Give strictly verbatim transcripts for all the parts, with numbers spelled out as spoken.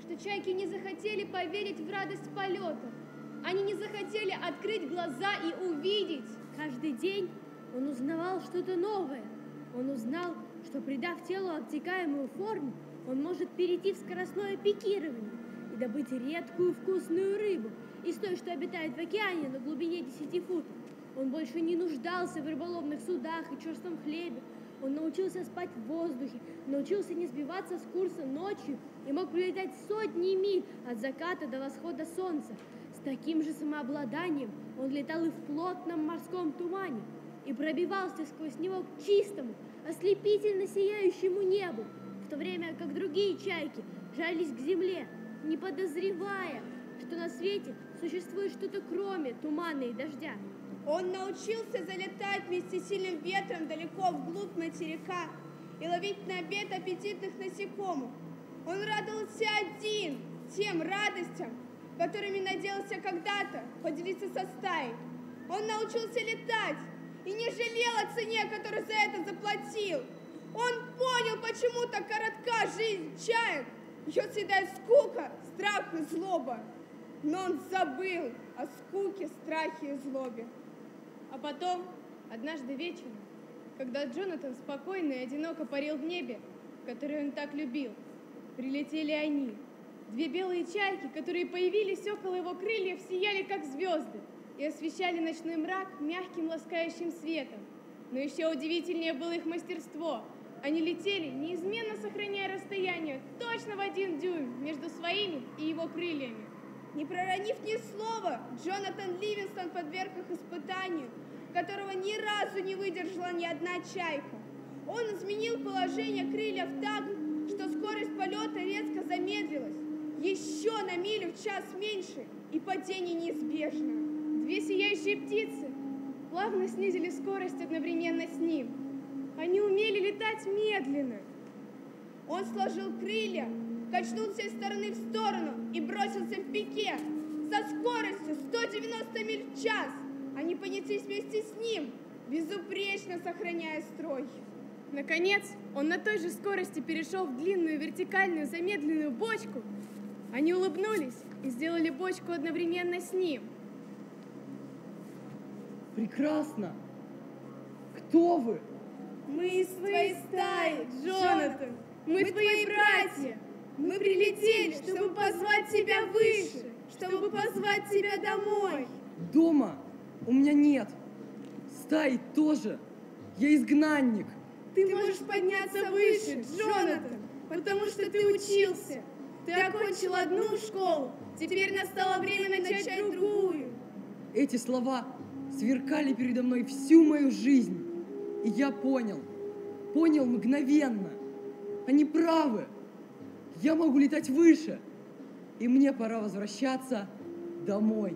что чайки не захотели поверить в радость полета. Они не захотели открыть глаза и увидеть. Каждый день он узнавал что-то новое. Он узнал, что, придав телу обтекаемую форму, он может перейти в скоростное пикирование и добыть редкую вкусную рыбу из той, что обитает в океане на глубине десяти футов. Он больше не нуждался в рыболовных судах и черством хлебе. Он научился спать в воздухе, научился не сбиваться с курса ночью и мог пролетать сотни миль от заката до восхода солнца. С таким же самообладанием он летал и в плотном морском тумане и пробивался сквозь него к чистому, ослепительно сияющему небу, в то время как другие чайки жались к земле, не подозревая, что на свете существует что-то кроме тумана и дождя. Он научился залетать вместе с сильным ветром далеко вглубь материка и ловить на обед аппетитных насекомых. Он радовался один тем радостям, которыми надеялся когда-то поделиться со стаей. Он научился летать и не жалел о цене, которую за это заплатил. Он понял, почему так коротка жизнь чаек. Ее съедает скука, страх и злоба. Но он забыл о скуке, страхе и злобе. А потом, однажды вечером, когда Джонатан спокойно и одиноко парил в небе, которое он так любил, прилетели они. Две белые чайки, которые появились около его крыльев, сияли, как звезды, и освещали ночной мрак мягким ласкающим светом. Но еще удивительнее было их мастерство. Они летели, неизменно сохраняя расстояние, точно в один дюйм между своими и его крыльями. Не проронив ни слова, Джонатан Ливингстон подверг их испытанию, которого ни разу не выдержала ни одна чайка. Он изменил положение крыльев так, что скорость полета резко замедлилась. Еще на милю в час меньше, и падение неизбежно. Две сияющие птицы плавно снизили скорость одновременно с ним. Они умели летать медленно. Он сложил крылья, качнулся из стороны в сторону и бросился в пике. Со скоростью сто девяносто миль в час они понеслись вместе с ним, безупречно сохраняя строй. Наконец, он на той же скорости перешел в длинную вертикальную замедленную бочку. Они улыбнулись и сделали бочку одновременно с ним. Прекрасно! Кто вы? Мы из твоей стаи, Джонатан. Мы, Мы твои братья. Мы прилетели, чтобы позвать тебя выше, чтобы позвать тебя домой. Дома у меня нет. Стаи тоже. Я изгнанник. Ты можешь подняться выше, Джонатан, потому что ты учился. Ты окончил одну школу, теперь настало время начать другую. Эти слова сверкали передо мной всю мою жизнь. И я понял, понял мгновенно. Они правы. Я могу летать выше. И мне пора возвращаться домой.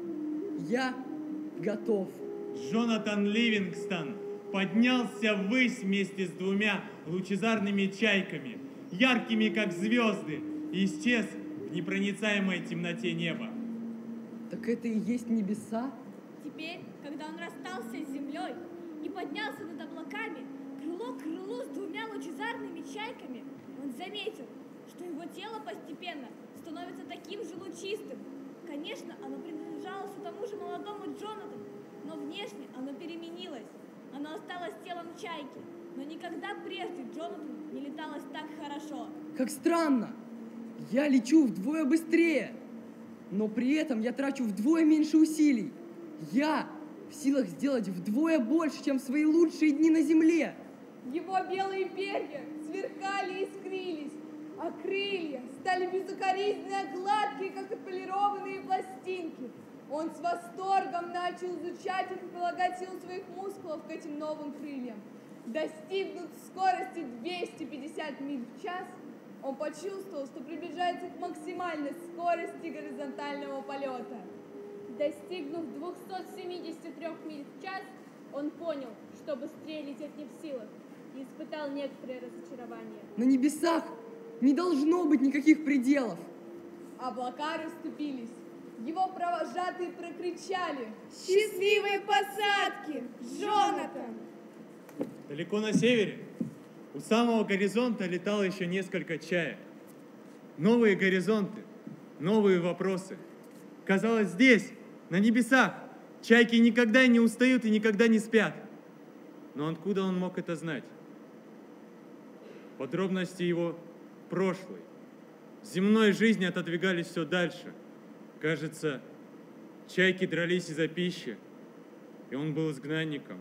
Я готов. Джонатан Ливингстон поднялся ввысь вместе с двумя лучезарными чайками, яркими как звезды, и исчез в непроницаемой темноте неба. Так это и есть небеса? Теперь, когда он расстался с землей и поднялся над облаками, крыло к крылу с двумя лучезарными чайками, он заметил, что его тело постепенно становится таким же лучистым. Конечно, оно принадлежало все тому же молодому Джонатану, но внешне оно переменилось. Оно осталось телом чайки, но никогда прежде Джонатану не леталось так хорошо. Как странно! Я лечу вдвое быстрее, но при этом я трачу вдвое меньше усилий. Я в силах сделать вдвое больше, чем в свои лучшие дни на земле. Его белые перья сверкали и искрились, а крылья стали безукоризненно гладкие, как отполированные пластинки. Он с восторгом начал изучать их и прилагать силу своих мускулов к этим новым крыльям. Достигнув скорости двести пятьдесят миль в час, он почувствовал, что приближается к максимальной скорости горизонтального полета. Достигнув двухсот семидесяти трёх миль в час, он понял, что быстрее лететь не в силах, и испытал некоторое разочарование. На небесах не должно быть никаких пределов. Облака расступились. Его провожатые прокричали: «Счастливой посадки, Джонатан!» Далеко на севере, у самого горизонта, летало еще несколько чаек. новые горизонты, новые вопросы. Казалось, здесь, на небесах, чайки никогда не устают и никогда не спят. Но откуда он мог это знать? Подробности его прошлой, земной жизни отодвигались все дальше. Кажется, чайки дрались из-за пищи, и он был изгнанником.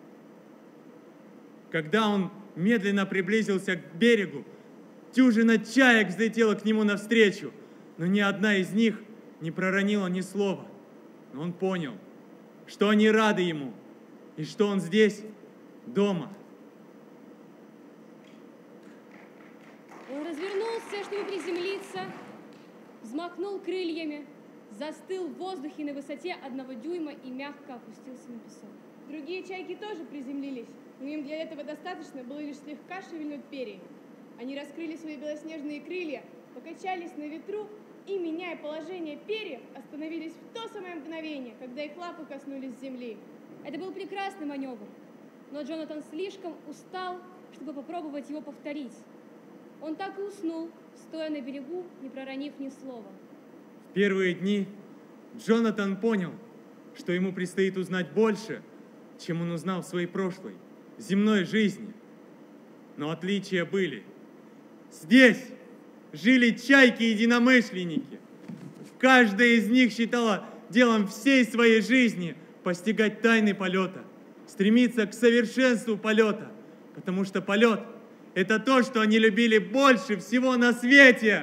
Когда он медленно приблизился к берегу, дюжина чаек взлетела к нему навстречу, но ни одна из них не проронила ни слова. Но он понял, что они рады ему, и что он здесь, дома. Он развернулся, чтобы приземлиться, взмахнул крыльями, застыл в воздухе на высоте одного дюйма и мягко опустился на песок. Другие чайки тоже приземлились, но им для этого достаточно было лишь слегка шевельнуть перьями. Они раскрыли свои белоснежные крылья, покачались на ветру и, меняя положение перьев, остановились в то самое мгновение, когда их лапы коснулись земли. Это был прекрасный маневр, но Джонатан слишком устал, чтобы попробовать его повторить. Он так и уснул, стоя на берегу, не проронив ни слова. В первые дни Джонатан понял, что ему предстоит узнать больше, чем он узнал в своей прошлой, земной жизни. Но отличия были. Здесь жили чайки-единомышленники. Каждая из них считала делом всей своей жизни постигать тайны полета, стремиться к совершенству полета, потому что полет — это то, что они любили больше всего на свете.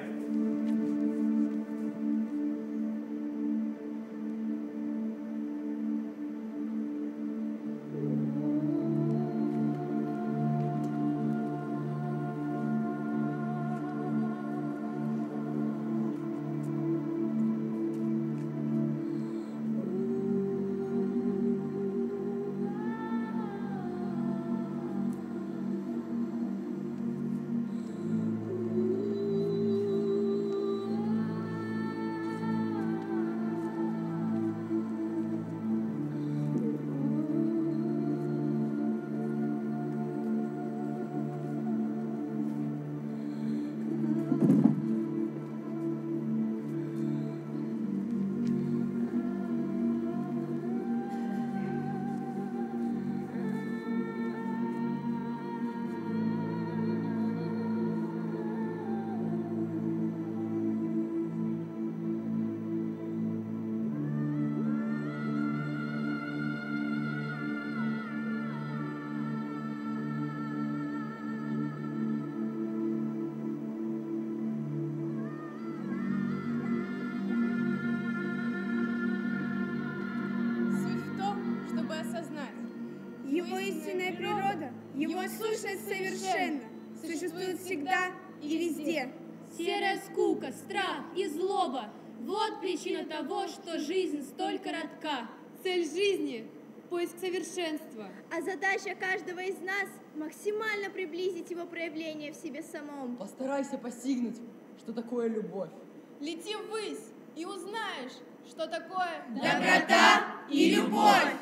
Его истинная природа, его сущность совершенна, существует всегда и везде. Серая скука, страх и злоба – вот причина того, что жизнь столь коротка. Цель жизни – поиск совершенства. А задача каждого из нас – максимально приблизить его проявление в себе самом. Постарайся постигнуть, что такое любовь. Лети ввысь и узнаешь, что такое доброта и любовь.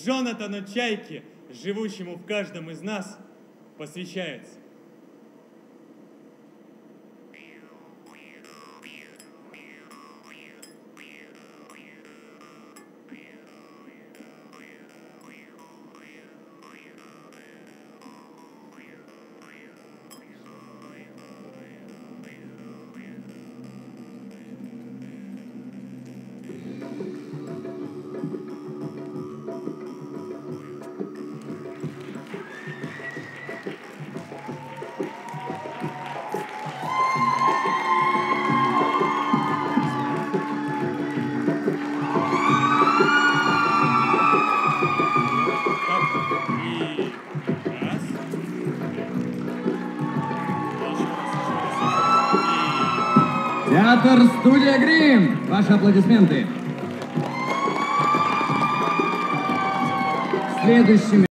Джонатану Чайке, живущему в каждом из нас, посвящается. Театр «Студия Грим». Ваши аплодисменты. Следующими